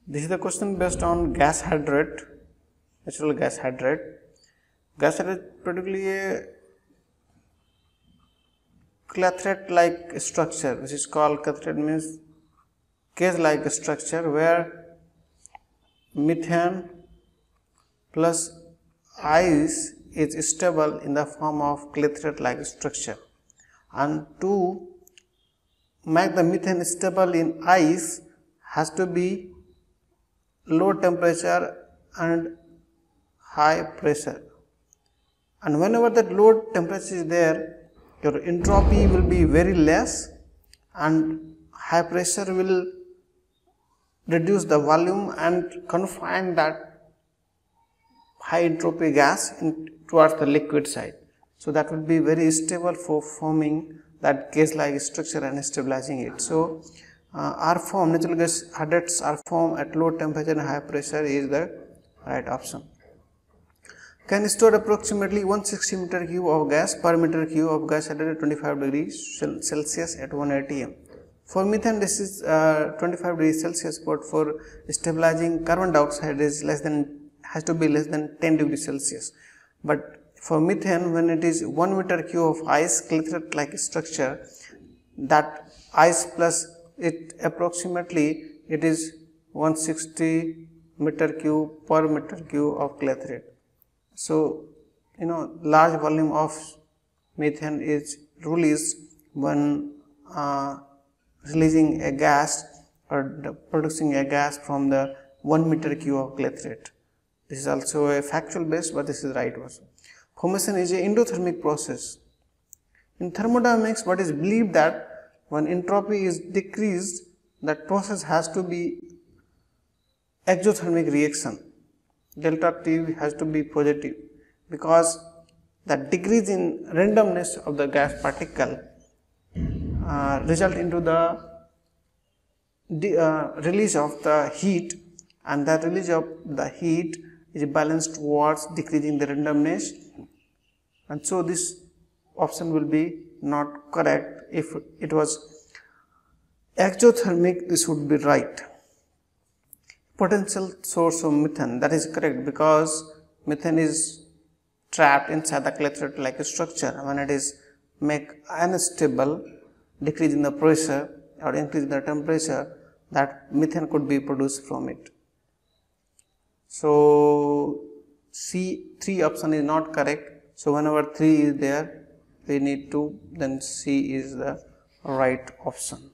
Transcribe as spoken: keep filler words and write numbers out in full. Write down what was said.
This is the question based on gas hydrate, natural gas hydrate. Gas hydrate particularly a clathrate like structure, which is called clathrate means case like structure, where methane plus ice is stable in the form of clathrate like structure. And to make the methane stable in ice has to be low temperature and high pressure, and whenever that low temperature is there, your entropy will be very less and high pressure will reduce the volume and confine that high entropy gas in, towards the liquid side. So that will be very stable for forming that case like structure and stabilizing it. So uh, are formed, natural gas hydrates are formed at low temperature and high pressure is the right option. Can store approximately one hundred sixty meter cube of gas per meter cube of gas at twenty-five degrees Celsius at one hundred eighty M. For methane this is uh, twenty-five degrees Celsius, but for stabilizing carbon dioxide is less than has to be less than ten degrees Celsius. But for methane, when it is one meter cube of ice clathrate like structure, that ice plus it approximately it is one hundred sixty meter cube per meter cube of clathrate. So, you know, large volume of methane is released when uh, releasing a gas or producing a gas from the one meter cube of clathrate. This is also a factual base, but this is right also. Formation is a endothermic process. In thermodynamics, what is believed that when entropy is decreased, that process has to be exothermic reaction. Delta T has to be positive, because the decrease in randomness of the gas particle uh, result into the uh, release of the heat, and that release of the heat is balanced towards decreasing the randomness, and so this option will be not correct. If it was exothermic, this would be right. Potential source of methane, that is correct, because methane is trapped inside the clathrate like structure. When it is make unstable, decrease in the pressure or increase in the temperature, that methane could be produced from it. So C three option is not correct. So whenever three is there, we need to, then C is the right option.